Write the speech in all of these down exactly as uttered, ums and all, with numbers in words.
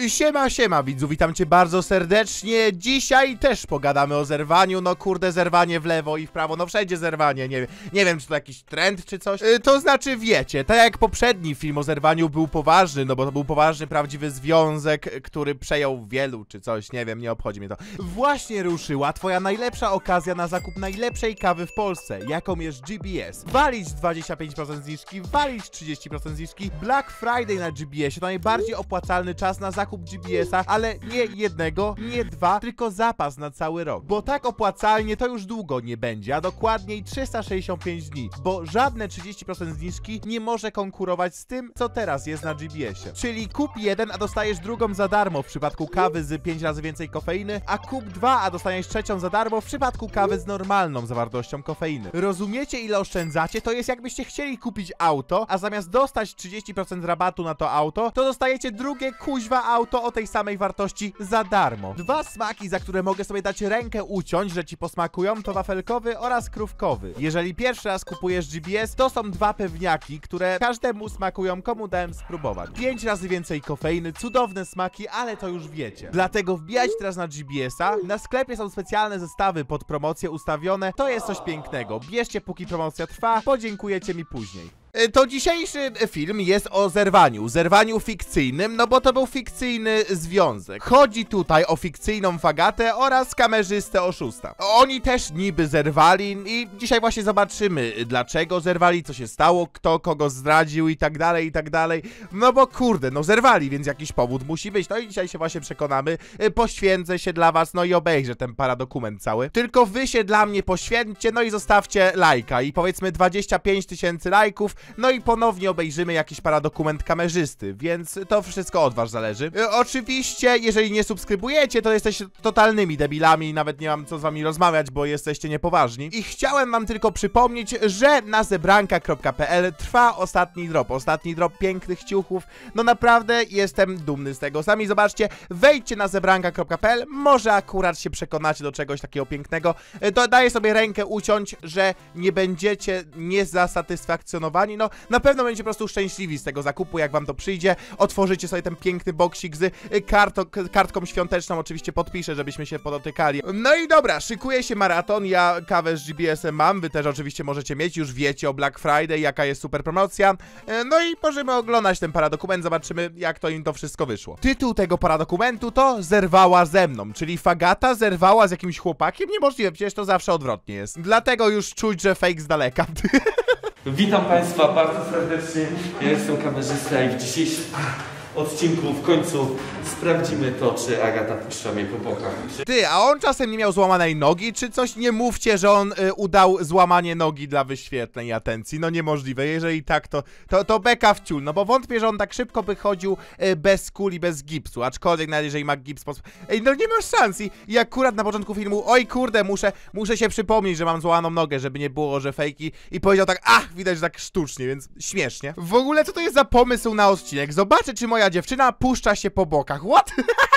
Siema, siema widzu, witam cię bardzo serdecznie. Dzisiaj też pogadamy o zerwaniu. No kurde, zerwanie w lewo i w prawo, no wszędzie zerwanie. Nie wiem, nie wiem czy to jakiś trend czy coś. Yy, to znaczy wiecie, tak jak poprzedni film o zerwaniu był poważny, no bo to był poważny, prawdziwy związek, który przejął wielu czy coś, nie wiem, nie obchodzi mnie to. Właśnie ruszyła twoja najlepsza okazja na zakup najlepszej kawy w Polsce, jaką jest G B S. Walić dwadzieścia pięć procent zniżki, walić trzydzieści procent zniżki. Black Friday na G B S to najbardziej opłacalny czas na zakup G B S-a, ale nie jednego, nie dwa, tylko zapas na cały rok. Bo tak opłacalnie to już długo nie będzie, a dokładniej trzysta sześćdziesiąt pięć dni, bo żadne trzydzieści procent zniżki nie może konkurować z tym, co teraz jest na G B S-ie. Czyli kup jeden, a dostajesz drugą za darmo w przypadku kawy z pięć razy więcej kofeiny, a kup dwa, a dostaniesz trzecią za darmo w przypadku kawy z normalną zawartością kofeiny. Rozumiecie, ile oszczędzacie? To jest jakbyście chcieli kupić auto, a zamiast dostać trzydzieści procent rabatu na to auto, to dostajecie drugie kuźwa auto o tej samej wartości za darmo. Dwa smaki, za które mogę sobie dać rękę uciąć, że ci posmakują, to wafelkowy oraz krówkowy. Jeżeli pierwszy raz kupujesz G B S, to są dwa pewniaki, które każdemu smakują, komu dałem spróbować. Pięć razy więcej kofeiny, cudowne smaki, ale to już wiecie. Dlatego wbijać teraz na G B S-a. Na sklepie są specjalne zestawy pod promocję ustawione. To jest coś pięknego. Bierzcie, póki promocja trwa, podziękujecie mi później. To dzisiejszy film jest o zerwaniu, zerwaniu fikcyjnym, no bo to był fikcyjny związek. Chodzi tutaj o fikcyjną Fagatę oraz kamerzystę oszusta. Oni też niby zerwali i dzisiaj właśnie zobaczymy, dlaczego zerwali, co się stało, kto kogo zdradził i tak dalej, i tak dalej. No bo kurde, no zerwali, więc jakiś powód musi być. No i dzisiaj się właśnie przekonamy, poświęcę się dla was, no i obejrzę ten paradokument cały. Tylko wy się dla mnie poświęćcie, no i zostawcie lajka i powiedzmy dwadzieścia pięć tysięcy lajków. No i ponownie obejrzymy jakiś paradokument kamerzysty, więc to wszystko od was zależy. E, oczywiście, jeżeli nie subskrybujecie, to jesteście totalnymi debilami i nawet nie mam co z wami rozmawiać, bo jesteście niepoważni. I chciałem wam tylko przypomnieć, że na zebranka kropka p l trwa ostatni drop, ostatni drop pięknych ciuchów. No naprawdę jestem dumny z tego. Sami zobaczcie, wejdźcie na zebranka kropka p l, może akurat się przekonacie do czegoś takiego pięknego. E, to daję sobie rękę uciąć, że nie będziecie niezasatysfakcjonowani. No, na pewno będziecie po prostu szczęśliwi z tego zakupu, jak wam to przyjdzie. Otworzycie sobie ten piękny boksik z karto, kartką świąteczną, oczywiście podpiszę, żebyśmy się podotykali. No i dobra, szykuje się maraton, ja kawę z G B S-em mam, wy też oczywiście możecie mieć, już wiecie o Black Friday, jaka jest super promocja. No i możemy oglądać ten paradokument, zobaczymy, jak to im to wszystko wyszło. Tytuł tego paradokumentu to Zerwała ze mną, czyli Fagata zerwała z jakimś chłopakiem? Niemożliwe, przecież to zawsze odwrotnie jest. Dlatego już czuć, że fake z daleka. Witam Państwa bardzo serdecznie, ja jestem kamerzysta i w dzisiejszym odcinku w końcu sprawdzimy to, czy Agata puszcza mnie po bokach. Ty, a on czasem nie miał złamanej nogi, czy coś? Nie mówcie, że on y, udał złamanie nogi dla wyświetleń i atencji, no niemożliwe, jeżeli tak, to, to, to beka w ciul, no bo wątpię, że on tak szybko by chodził y, bez kuli, bez gipsu, aczkolwiek nawet jeżeli ma gips, pod... Ej, no nie masz szans i, i akurat na początku filmu, oj kurde, muszę, muszę się przypomnieć, że mam złamaną nogę, żeby nie było, że fejki i powiedział tak, ach, widać, że tak sztucznie, więc śmiesznie. W ogóle co to jest za pomysł na odcinek? Zobaczę, czy moja dziewczyna puszcza się po bokach. What?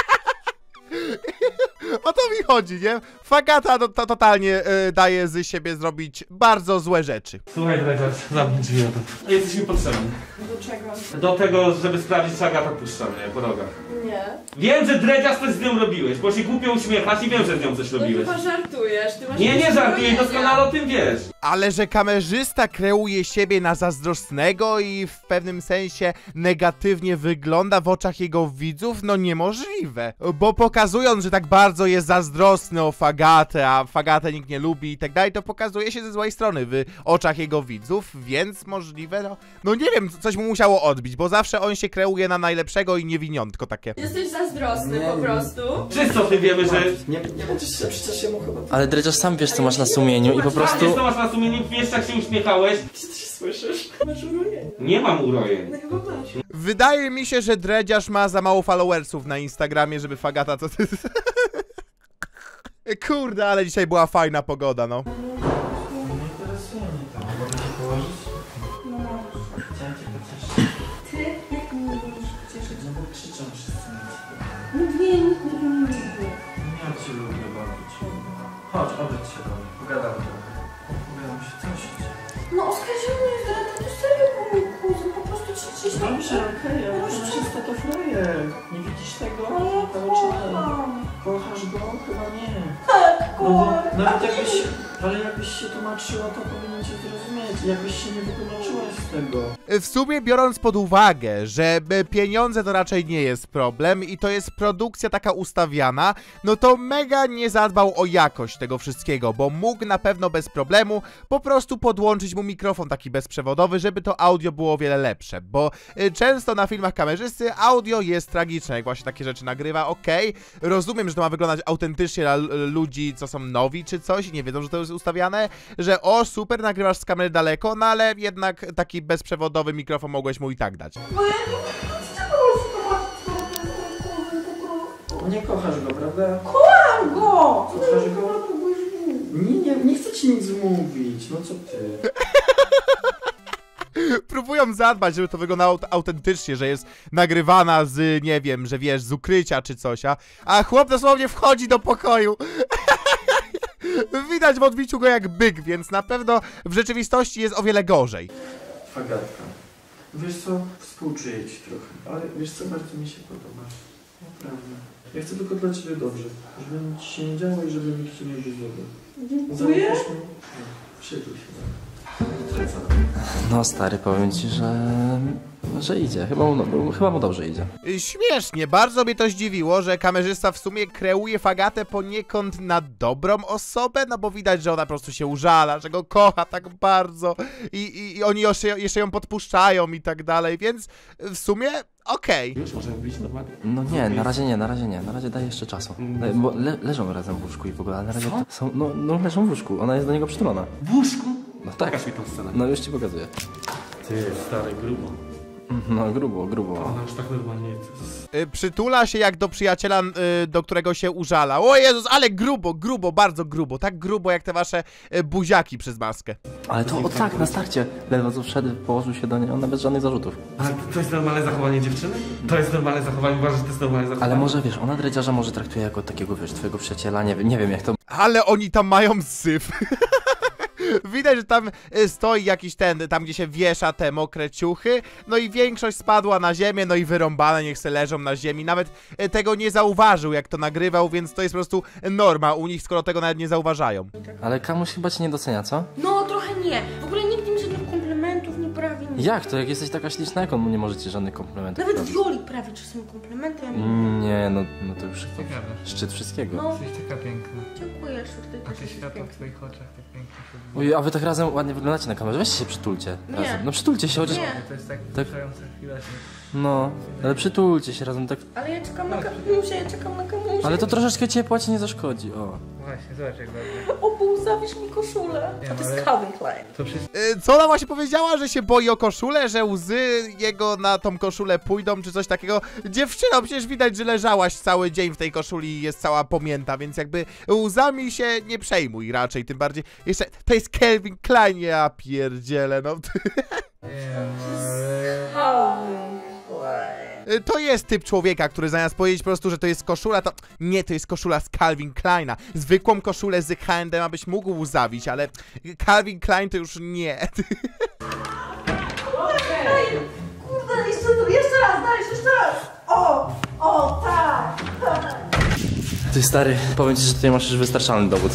O to mi chodzi, nie? Fagata to, to totalnie y, daje z siebie zrobić bardzo złe rzeczy. Słuchaj, Dredziarz, zamknij drzwi o to. Jesteś mi potrzebny. Do czego? Do tego, żeby sprawdzić, czy Agata puszcza mnie po nogach. Nie. Wiem, że Dredziarz coś z nią robiłeś, bo się głupio uśmiechasz i wiem, że z nią coś No robiłeś. chyba żartujesz, ty masz... Nie, nie żartuję, doskonale o tym wiesz. Ale że kamerzysta kreuje siebie na zazdrosnego i w pewnym sensie negatywnie wygląda w oczach jego widzów, no niemożliwe. Bo pokazując, że tak bardzo jest zazdrosny o Fagatę, a Fagatę nikt nie lubi i tak dalej, to pokazuje się ze złej strony w oczach jego widzów, więc możliwe, no... No nie wiem, coś mu musiało odbić, bo zawsze on się kreuje na najlepszego i niewiniątko takie. Jesteś zazdrosny po prostu. Wszyscy o tym wiemy, że... Nie, nie będziesz się, przecież się mu chyba... Ale Dredziarz, sam wiesz, co masz na sumieniu i po Sam prostu... wiesz, co masz na sumieniu, wiesz, jak się uśmiechałeś. Czy ty się słyszysz? Masz urojenie. Nie mam urojeń. No chyba masz. Wydaje mi się, że Dredziarz ma za mało followersów na Instagramie, żeby Fagata to... Kurde, ale dzisiaj była fajna pogoda, no. Nie interesuje mnie to. Mogę się położyć? No. Chciałem cię pocieszyć. Ty? Jak mnie będziesz cieszyć? No bo krzyczą wszyscy na ciebie. No wiem, nikt mnie nie lubi. Ja cię lubię bardzo cię. Chodź, odejdź się do mnie. Pogadamy trochę. Opowiadam się, co się dzieje. No oskarżony jest, ale to serio był mój kuzyn, po prostu ci gdzieś tam Dobrze, okej, ale kamerzysta to frajer. Nie widzisz tego? Cały czas. Kochasz go? Chyba nie. Tak, No bo kocham. nawet jakbyś, ale jakbyś się tłumaczyła, to powinien cię zrozumieć. Jakbyś się nie wytłumaczyłaś z tego. W sumie biorąc pod uwagę, że e, pieniądze to raczej nie jest problem i to jest produkcja taka ustawiana, no to mega nie zadbał o jakość tego wszystkiego, bo mógł na pewno bez problemu po prostu podłączyć mu mikrofon taki bezprzewodowy, żeby to audio było o wiele lepsze, bo e, często na filmach kamerzysty audio jest tragiczne, jak właśnie takie rzeczy nagrywa, okej, rozumiem, że to ma wyglądać autentycznie dla l- ludzi, co są nowi czy coś, nie wiedzą, że to jest ustawiane, że o super, nagrywasz z kamery daleko, no ale jednak taki bezprzewodowy mikrofon mogłeś mu i tak dać. Bo ja nie wiem, z czego on Nie kochasz go, prawda? Kocham go! Kochasz go? Nie, nie, nie chcę ci nic mówić. No co ty? Próbują zadbać, żeby to wyglądało aut- autentycznie, że jest nagrywana z, nie wiem, że wiesz, z ukrycia czy coś, a, a chłop dosłownie wchodzi do pokoju. Widać w odbiciu go jak byk, więc na pewno w rzeczywistości jest o wiele gorzej. Fagatka. Wiesz co? Współczuję ci trochę. Ale wiesz co? Bardzo mi się podobasz. Naprawdę. Ja chcę tylko dla ciebie dobrze. Żeby nic ci się nie działo i żeby nikt ci nie był złego. Dziękuję. Zaufasz mi? No, Szykuj się. No stary, powiem ci, że... że idzie. Chyba mu, no, chyba mu dobrze idzie. Śmiesznie, bardzo mnie to zdziwiło, że kamerzysta w sumie kreuje Fagatę poniekąd na dobrą osobę, no bo widać, że ona po prostu się użala, że go kocha tak bardzo i, i, i oni jeszcze, jeszcze ją podpuszczają i tak dalej, więc w sumie okej. Już możemy być normalnie. No nie, na razie nie, na razie nie. Na razie daj jeszcze czasu. Daj, bo le, leżą razem w łóżku i w ogóle, ale na razie to są... No, no leżą w łóżku. Ona jest do niego przytulona. W łóżku? No tak. Pokaż mi tą scenę. No już ci pokazuję. Ty, stary, grubo. No grubo, grubo. Ona już tak normalnie jest. Y, Przytula się jak do przyjaciela, y, do którego się użala. O Jezus, ale grubo, grubo, bardzo grubo. Tak grubo jak te wasze y, buziaki przez maskę. Ale to o tak, na starcie. Ledwo co wszedł, położył się do niej, ona bez żadnych zarzutów. Ale to jest normalne zachowanie dziewczyny? To jest normalne zachowanie, uważasz, że to jest normalne zachowanie? Ale może wiesz, ona dredziarza może traktuje jako takiego, wiesz, twojego przyjaciela, nie wiem, nie wiem jak to... Ale oni tam mają syf. Widać, że tam y, stoi jakiś ten, tam gdzie się wiesza te mokre ciuchy, no i większość spadła na ziemię, no i wyrąbane, niech se leżą na ziemi. Nawet y, tego nie zauważył, jak to nagrywał, więc to jest po prostu norma u nich, skoro tego nawet nie zauważają. Ale Kamuś chyba cię nie docenia, co? No, trochę nie. W ogóle nikt mi żadnych komplementów nie prawi. Nic. Jak to? Jak jesteś taka śliczna, jak on mu nie może ci żadnych komplementów Nawet robić? Wiolik prawi czasem komplementy. Ja nie... Mm, Nie, no, no to już Ciekawe. szczyt wszystkiego. No, Jesteś taka piękna. dziękuję, że ty A też te jesteś światło w piękny. twoich oczach tak pięknie się odbija. Oj, a wy tak razem ładnie wyglądacie na kamerze, weźcie się przytulcie Nie. razem. No przytulcie się, chociaż... Nie. To jest tak Tak. wzruszająca chwila, że... No, ale przytulcie się razem tak... Ale ja czekam na kamusia, ja czekam na kamusia. Ale to troszeczkę ciepła ci nie zaszkodzi, o. Właśnie, zobacz jak ładnie. O, Bóg, zawiesz mi koszulę. Nie, A to ale- jest Calvin Klein. To wszystko... Y, Co ona właśnie powiedziała, że się boi o koszulę, że łzy jego na tą koszulę pójdą, czy coś takiego? Dziewczyno, przecież widać, że leżałaś cały dzień w tej koszuli i jest cała pomięta, więc jakby łzami się nie przejmuj raczej, tym bardziej. Jeszcze, to jest Calvin Klein, ja pierdzielę, no. Nie wiem, ale... Calvin Klein. Y, To jest typ człowieka, który zamiast powiedzieć po prostu, że to jest koszula, to nie, to jest koszula z Calvin Kleina. Zwykłą koszulę z H and M abyś mógł łzawić, ale Calvin Klein to już nie. Kurde, jeszcze, jeszcze raz, dajesz, jeszcze raz. O, o, tak. Ty stary, powiem ci, że tutaj masz już wystarczalny dowód.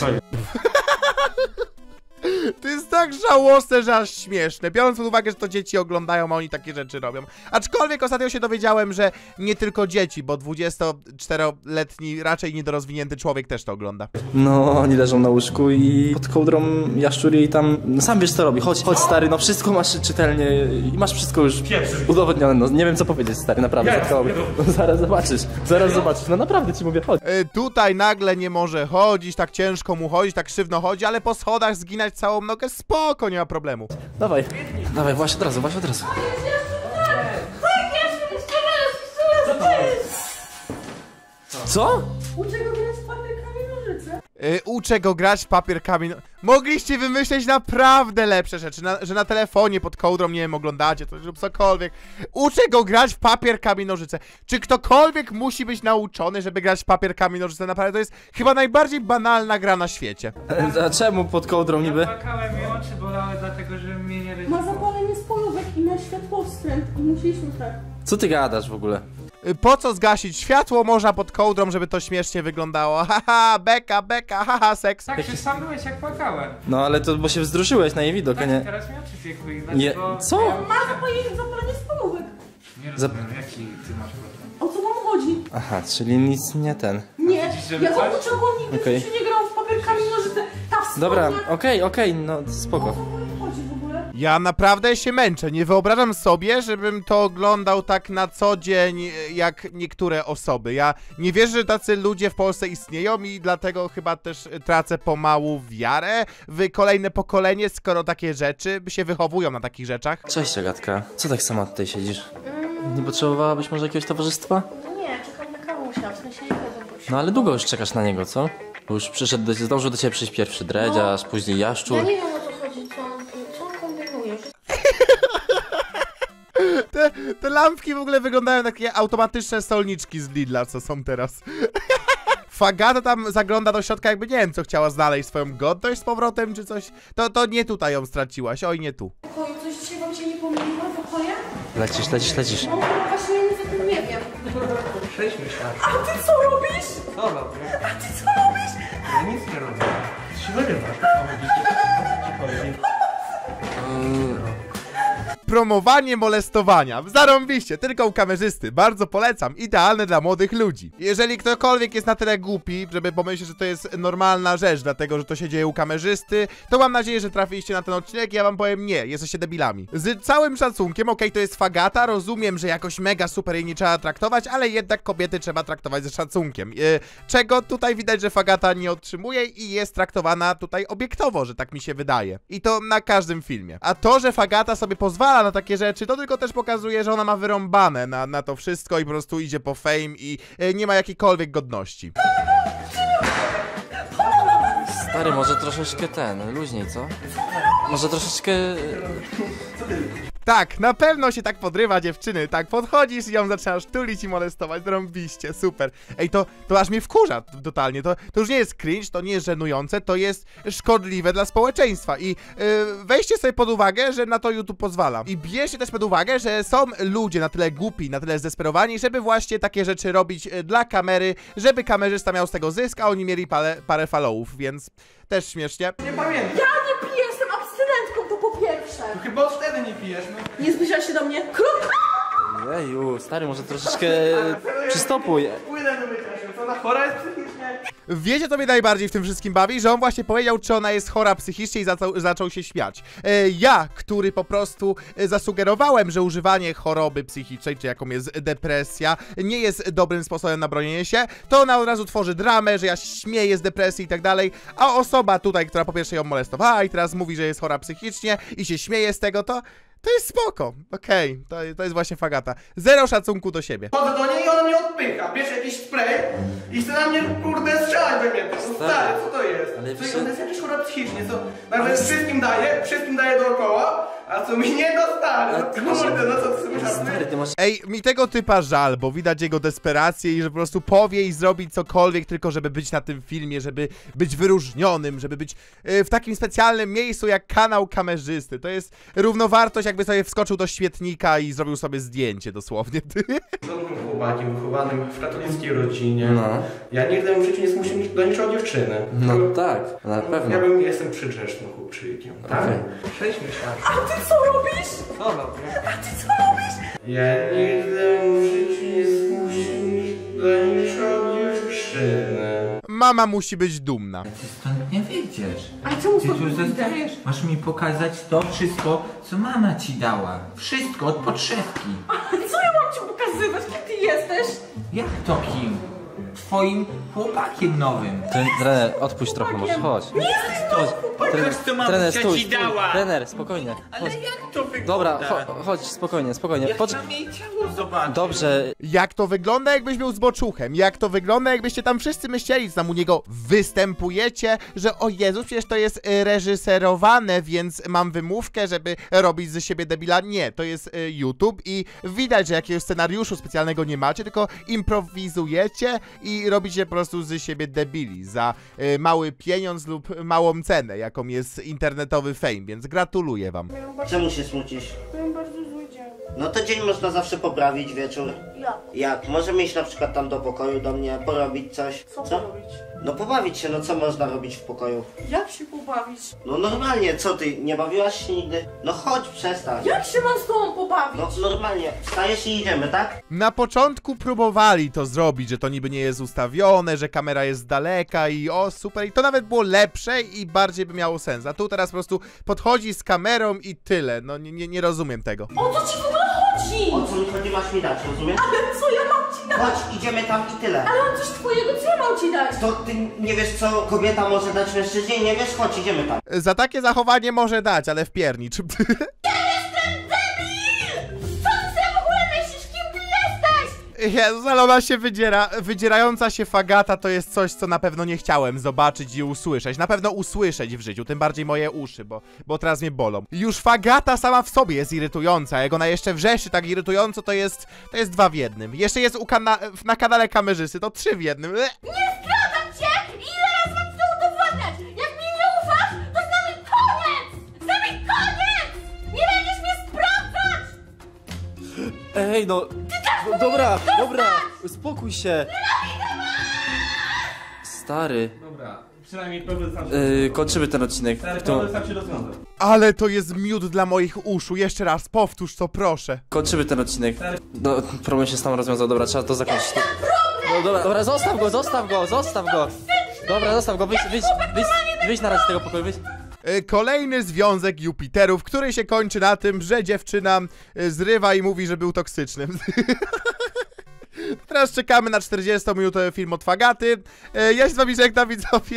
To jest tak żałosne, że aż śmieszne, biorąc pod uwagę, że to dzieci oglądają, a oni takie rzeczy robią. Aczkolwiek ostatnio się dowiedziałem, że nie tylko dzieci, bo dwudziestoczteroletni, raczej niedorozwinięty człowiek też to ogląda. No, oni leżą na łóżku i pod kołdrą jaszczur jej tam... No sam wiesz co robi, chodź, chodź stary, no wszystko masz czytelnie i masz wszystko już Pieprzysz. udowodnione, no nie wiem co powiedzieć stary, naprawdę, Ja zatkałoby. No, zaraz zobaczysz, zaraz zobaczysz, no naprawdę ci mówię, chodź. Y, tutaj nagle nie może chodzić, tak ciężko mu chodzić, tak sztywno chodzi, ale po schodach zginać całą nogę, spoko, nie ma problemu. Dawaj, dawaj, właśnie od razu, właśnie od razu. Co? Uczę go grać z papierkami nożyce. Y, uczę go grać w papier, kamień. Mogliście wymyśleć naprawdę lepsze rzeczy, na, że na telefonie pod kołdrą, nie wiem, oglądacie to lub cokolwiek. Uczę go grać w papier, kamień, nożyce. Czy ktokolwiek musi być nauczony, żeby grać w papier, kamień, nożyce? Naprawdę to jest chyba najbardziej banalna gra na świecie. A czemu pod kołdrą niby? Płakałem i oczy bolały dlatego, że mnie nie Ma ryzykował. zapalenie spojówek i na światłostręt i musieliśmy tak. Co ty gadasz w ogóle? Y, Po co zgasić światło? Można pod kołdrą, żeby to śmiesznie wyglądało. Haha, beka, beka, haha, seks. Tak, przecież sam byłeś jak płakałem. No ale to, bo się wzruszyłeś na jej widok, a Tak, nie... teraz mi oczy zjechły i Nie, dlatego... co? Ma zapalenie, zapalenie spalówek. Nie rozumiem, jaki ty masz problem. O co wam chodzi? Aha, czyli nic nie ten. Nie, żeby ja coś? wam uczyłam, nigdy Okej. w życiu nie grałam w papierkami nożyce. Ta wschodnia. Dobra, okej, okej, no O co spoko. wam chodzi w ogóle? Ja naprawdę się męczę. Nie wyobrażam sobie, żebym to oglądał tak na co dzień, jak niektóre osoby. Ja nie wierzę, że tacy ludzie w Polsce istnieją i dlatego chyba też tracę pomału wiarę w kolejne pokolenie, skoro takie rzeczy się wychowują na takich rzeczach. Cześć Agatka, co tak sama tutaj siedzisz? Nie potrzebowałabyś może jakiegoś towarzystwa? No nie, czekam na kawę musiałam, w sensie nie wiedzą, bo No ale długo już czekasz na niego, co? Bo już przyszedł, do, zdążył do ciebie przyjść pierwszy dredziarz, później jaszczur. Ja nie wiem o co chodzi, co on, co on kombinuje. Te, te lampki w ogóle wyglądają jak takie automatyczne solniczki z Lidla, co są teraz. Fagata tam zagląda do środka, jakby nie wiem, co chciała znaleźć, swoją godność z powrotem, czy coś. To, to nie tutaj ją straciłaś, oj nie tu. Pokoju, coś dzisiaj wam się nie pomyliło w pokoju? Lecisz, lecisz, lecisz. No właśnie ja nic o tym nie wiem. Przejdźmy się. A ty co robisz? Co robię? A ty co robisz? Ja nic nie robię. Ty się wyrywasz. O, widzicie? O co ci chodzi? Promowanie molestowania. Zarąbiście, tylko u kamerzysty. Bardzo polecam. Idealne dla młodych ludzi. Jeżeli ktokolwiek jest na tyle głupi, żeby pomyśleć, że to jest normalna rzecz, dlatego, że to się dzieje u kamerzysty, to mam nadzieję, że trafiliście na ten odcinek i ja wam powiem nie, jesteście debilami. Z całym szacunkiem, okej, to jest Fagata, rozumiem, że jakoś mega super jej nie trzeba traktować, ale jednak kobiety trzeba traktować ze szacunkiem. E, czego tutaj widać, że Fagata nie otrzymuje i jest traktowana tutaj obiektowo, że tak mi się wydaje. I to na każdym filmie. A to, że Fagata sobie pozwala na takie rzeczy, to tylko też pokazuje, że ona ma wyrąbane na, na to wszystko i po prostu idzie po fame i e, nie ma jakiejkolwiek godności. Stary, może troszeczkę ten, luźniej, co? Może troszeczkę... Tak, na pewno się tak podrywa dziewczyny, tak, podchodzisz i ją zaczynasz tulić i molestować, rąbiście, super. Ej, to, to aż mnie wkurza totalnie, to, to już nie jest cringe, to nie jest żenujące, to jest szkodliwe dla społeczeństwa i yy, weźcie sobie pod uwagę, że na to YouTube pozwala. I bierzcie też pod uwagę, że są ludzie na tyle głupi, na tyle zdesperowani, żeby właśnie takie rzeczy robić yy, dla kamery, żeby kamerzysta miał z tego zysk, a oni mieli parę, parę followów, więc też śmiesznie. Nie pamiętam. Ja nie piję, jestem abstynentką, to po pierwsze. Chyba od wtedy nie pijesz, no. Nie zbliżaj się do mnie. Kruk! Jeju, stary, może troszeczkę przystopuj. Płynę do mycia się, co na chora jest psychicznie? Wiecie, co mnie najbardziej w tym wszystkim bawi? Że on właśnie powiedział, czy ona jest chora psychicznie i zaczął, zaczął się śmiać. E, ja, który po prostu e, zasugerowałem, że używanie choroby psychicznej, czy jaką jest depresja, nie jest dobrym sposobem na bronienie się, to ona od razu tworzy dramę, że ja się śmieję z depresji i tak dalej, a osoba tutaj, która po pierwsze ją molestowała i teraz mówi, że jest chora psychicznie i się śmieje z tego, to... To jest spoko, okej, okay. to, to jest właśnie Fagata. Zero szacunku do siebie. Chodzę do niej i ona mnie odpycha, bierze jakiś spray i chce na mnie, kurde, strzelać we mnie. No stary, co to jest? Ale Co, przy- ona jest jakaś chora psychicznie, co? Nagle wszystkim daje, wszystkim daje dookoła, a co mi nie da, stary. Ale No ty masz- kurde, no co ty sobie Stary, żartujesz? ty masz... Ej, mi tego typa żal, bo widać jego desperację i że po prostu powie i zrobi cokolwiek tylko, żeby być na tym filmie, żeby być wyróżnionym, żeby być y, w takim specjalnym miejscu jak kanał kamerzysty. To jest równowartość, jakby sobie wskoczył do świetnika i zrobił sobie zdjęcie dosłownie. Dobrym chłopakiem, wychowanym w katolickiej rodzinie. No. Ja nigdy w życiu nie zmusił ni- do niczego dziewczyny. No tak, na pewno. Ja bym, jestem przygrzecznym chłopczykiem, tak? Okej. Przejdźmy się. A ty co robisz? Co robię? A ty co robisz? Ja nigdy w życiu nie zmusił do niczego dziewczyny. Mama musi być dumna. Ty stąd nie wyjdziesz. A czemu Ty stąd tu idę? zostajesz. Masz mi pokazać to wszystko, co mama ci dała. Wszystko od podszewki. Co ja mam ci pokazywać? Kim ty jesteś? Jak to kim? Twoim chłopakiem nowym. Tre- Trener, odpuść trochę, może chodź. Nie jesteś Chodź. Pokaż, co mamusia Trener, stój, ci stój. dała. Trener, spokojnie. Ale Chodź. jak to wygląda? Dobra, cho chodź, spokojnie, spokojnie. Ja Podż- chcę jej ciało zobaczyć. Dobrze, Jak to wygląda, jakbyś był zboczuchem? Jak to wygląda, jakbyście tam wszyscy myśleli, że tam u niego występujecie, że o Jezus, przecież to jest y, reżyserowane, więc mam wymówkę, żeby robić ze siebie debila. Nie, to jest y, YouTube i widać, że jakiegoś scenariuszu specjalnego nie macie, tylko improwizujecie i robicie po prostu z siebie debili za y, mały pieniądz lub małą cenę, jaką jest internetowy fame, więc gratuluję wam. Miałam bardzo, Czemu się smucisz? miałam bardzo No to dzień można zawsze poprawić, wieczór. Jak? Jak? Możemy iść na przykład tam do pokoju do mnie, porobić coś. Co porobić? No pobawić się, no co można robić w pokoju? Jak się pobawić? No normalnie, co ty, nie bawiłaś się nigdy? No chodź, przestań. Jak się mam z tobą pobawić? No normalnie, wstajesz i idziemy, tak? Na początku próbowali to zrobić, że to niby nie jest ustawione, że kamera jest z daleka i o super, i to nawet było lepsze i bardziej by miało sens. A tu teraz po prostu podchodzi z kamerą i tyle. No nie, nie, nie rozumiem tego. O co ci w ogóle chodzi? O co mi chodzi, masz mi dać, rozumiesz? Ale co ja mam ci dać? Chodź, idziemy tam i tyle. Ale mam coś twojego, co ja mam ci dać? To ty nie wiesz, co kobieta może dać mężczyźnie? Nie wiesz? Chodź, idziemy tam. Za takie zachowanie może dać, ale w piernicz. Co ty sobie w ogóle myślisz? Kim ty jesteś? Jezus, ale ona się wydziera, wydzierająca się fagata to jest coś, co na pewno nie chciałem zobaczyć i usłyszeć. Na pewno usłyszeć w życiu, tym bardziej moje uszy, bo, bo teraz mnie bolą. Już fagata sama w sobie jest irytująca, jak ona jeszcze wrzeszczy tak irytująco, to jest, to jest dwa w jednym. Jeszcze jest u kana na kanale kamerzysty, to trzy w jednym. Nie zdradzam cię! Ile razy mam ci to udowadniać? Jak mi nie ufasz, to z nami koniec! Z nami koniec! Nie będziesz mnie sprawdzać! Ej, no... no dobra, dobra, uspokój się. Stary, Dobra, przynajmniej problem sam się yy, kończymy ten odcinek. Stary, To, problem sam się rozwiązał. Ale to jest miód dla moich uszu. Jeszcze raz, powtórz to, proszę. kończymy ten odcinek. No, problem się sam rozwiązał, dobra, trzeba to zakończyć. No dobra, dobra, zostaw go, zostaw go, zostaw go. Dobra, zostaw go, wyjdź, wyjdź, wyjdź, wyjdź na razie z tego pokoju, wyjdź. Y, Kolejny związek Jupiterów, który się kończy na tym, że dziewczyna y, zrywa i mówi, że był toksyczny. Teraz czekamy na czterdziestominutowy film od Fagaty. Y, Ja się z wami żegnam, widzowie.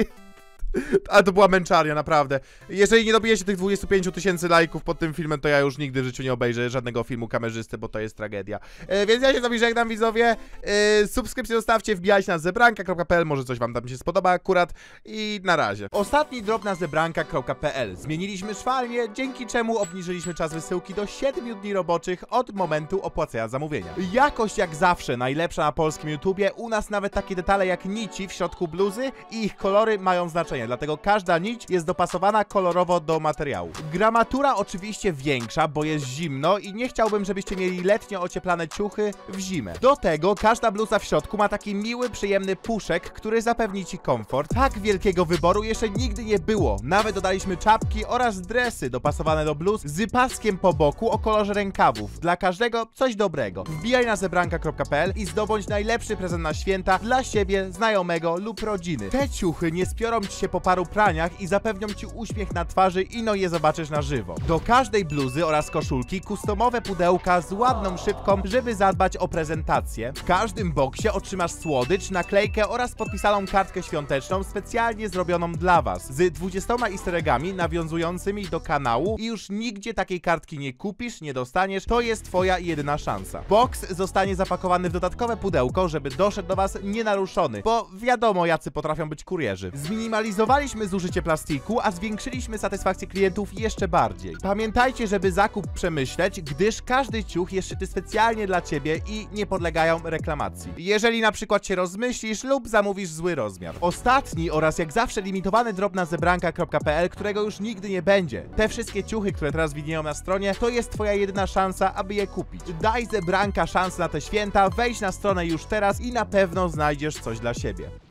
Ale to była męczarnia, naprawdę. Jeżeli nie dobijecie tych dwudziestu pięciu tysięcy lajków pod tym filmem, to ja już nigdy w życiu nie obejrzę żadnego filmu kamerzysty, bo to jest tragedia. E, więc ja się z wami żegnam, widzowie. E, subskrypcję zostawcie, wbijajcie na zebranka kropka p l, może coś wam tam się spodoba akurat. I na razie. Ostatni drop na zebranka kropka p l. Zmieniliśmy szwalnię, dzięki czemu obniżyliśmy czas wysyłki do siedmiu dni roboczych od momentu opłacenia zamówienia. Jakość jak zawsze najlepsza na polskim YouTubie. U nas nawet takie detale jak nici w środku bluzy i ich kolory mają znaczenie. Dlatego każda nić jest dopasowana kolorowo do materiału. Gramatura oczywiście większa, bo jest zimno i nie chciałbym, żebyście mieli letnio ocieplane ciuchy w zimę. Do tego każda bluza w środku ma taki miły, przyjemny puszek, który zapewni ci komfort. Tak wielkiego wyboru jeszcze nigdy nie było. Nawet dodaliśmy czapki oraz dresy dopasowane do bluz z paskiem po boku o kolorze rękawów. Dla każdego coś dobrego. Wbijaj na zebranka kropka p l i zdobądź najlepszy prezent na święta dla siebie, znajomego lub rodziny. Te ciuchy nie spiorą ci się po paru praniach i zapewnią ci uśmiech na twarzy i no je zobaczysz na żywo. Do każdej bluzy oraz koszulki kustomowe pudełka z ładną szybką, żeby zadbać o prezentację. W każdym boksie otrzymasz słodycz, naklejkę oraz podpisaną kartkę świąteczną specjalnie zrobioną dla was z dwudziestoma easter eggami nawiązującymi do kanału i już nigdzie takiej kartki nie kupisz, nie dostaniesz, to jest twoja jedyna szansa. Boks zostanie zapakowany w dodatkowe pudełko, żeby doszedł do was nienaruszony, bo wiadomo jacy potrafią być kurierzy. Zminimalizowaliśmy zużycie plastiku, a zwiększyliśmy satysfakcję klientów jeszcze bardziej. Pamiętajcie, żeby zakup przemyśleć, gdyż każdy ciuch jest szyty specjalnie dla ciebie i nie podlegają reklamacji. Jeżeli na przykład się rozmyślisz lub zamówisz zły rozmiar. Ostatni oraz jak zawsze limitowany drop na zebranka kropka p l, którego już nigdy nie będzie. Te wszystkie ciuchy, które teraz widnieją na stronie, to jest twoja jedyna szansa, aby je kupić. Daj Zebranka szansę na te święta, wejdź na stronę już teraz i na pewno znajdziesz coś dla siebie.